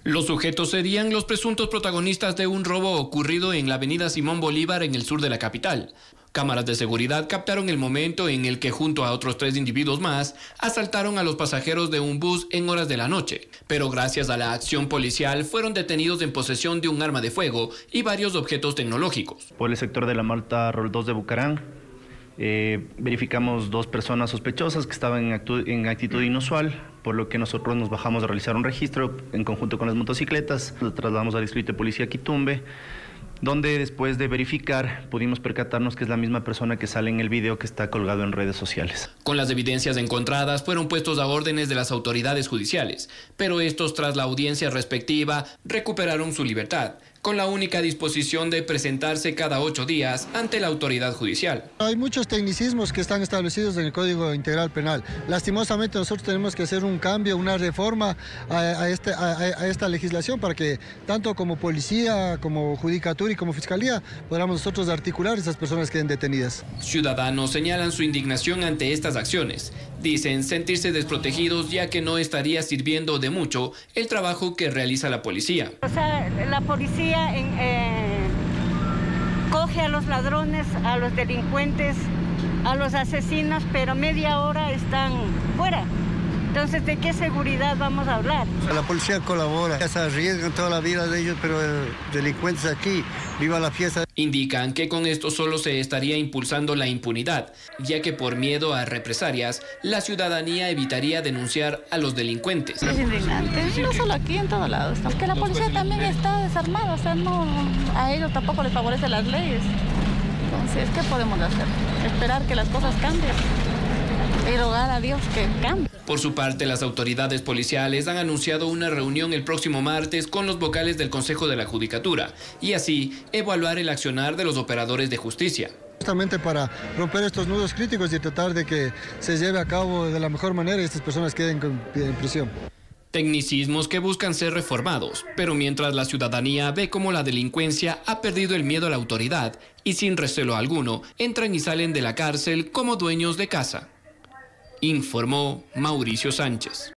Los sujetos serían los presuntos protagonistas de un robo ocurrido en la avenida Simón Bolívar en el sur de la capital. Cámaras de seguridad captaron el momento en el que junto a otros 3 individuos más asaltaron a los pasajeros de un bus en horas de la noche, pero gracias a la acción policial fueron detenidos en posesión de un arma de fuego y varios objetos tecnológicos. Por el sector de la Malta Rol 2 de Bucarán, verificamos 2 personas sospechosas que estaban en actitud inusual, por lo que nosotros nos bajamos a realizar un registro en conjunto con las motocicletas. Nos trasladamos al distrito de policía Quitumbe, donde después de verificar pudimos percatarnos que es la misma persona que sale en el video que está colgado en redes sociales. Con las evidencias encontradas fueron puestos a órdenes de las autoridades judiciales, pero estos tras la audiencia respectiva recuperaron su libertad, con la única disposición de presentarse cada 8 días ante la autoridad judicial. Hay muchos tecnicismos que están establecidos en el Código Integral Penal. Lastimosamente nosotros tenemos que hacer un cambio, una reforma a esta legislación para que tanto como policía, como judicatura y como fiscalía podamos nosotros articular a esas personas que queden detenidas. Ciudadanos señalan su indignación ante estas acciones. Dicen sentirse desprotegidos ya que no estaría sirviendo de mucho el trabajo que realiza la policía. O sea, la policía coge a los ladrones, a los delincuentes, a los asesinos, pero media hora están fuera. Entonces, ¿de qué seguridad vamos a hablar? La policía colabora, se arriesgan toda la vida de ellos, pero delincuentes aquí, viva la fiesta. Indican que con esto solo se estaría impulsando la impunidad, ya que por miedo a represalias, la ciudadanía evitaría denunciar a los delincuentes. Es indignante, no solo aquí, en todos lados. Porque la policía también está desarmada, o sea, no, a ellos tampoco les favorecen las leyes. Entonces, ¿qué podemos hacer? Esperar que las cosas cambien y rogar a Dios que cambie. Por su parte, las autoridades policiales han anunciado una reunión el próximo martes con los vocales del Consejo de la Judicatura y así evaluar el accionar de los operadores de justicia. Justamente para romper estos nudos críticos y tratar de que se lleve a cabo de la mejor manera y estas personas queden en prisión. Tecnicismos que buscan ser reformados, pero mientras la ciudadanía ve cómo la delincuencia ha perdido el miedo a la autoridad y sin recelo alguno entran y salen de la cárcel como dueños de casa. Informó Mauricio Sánchez.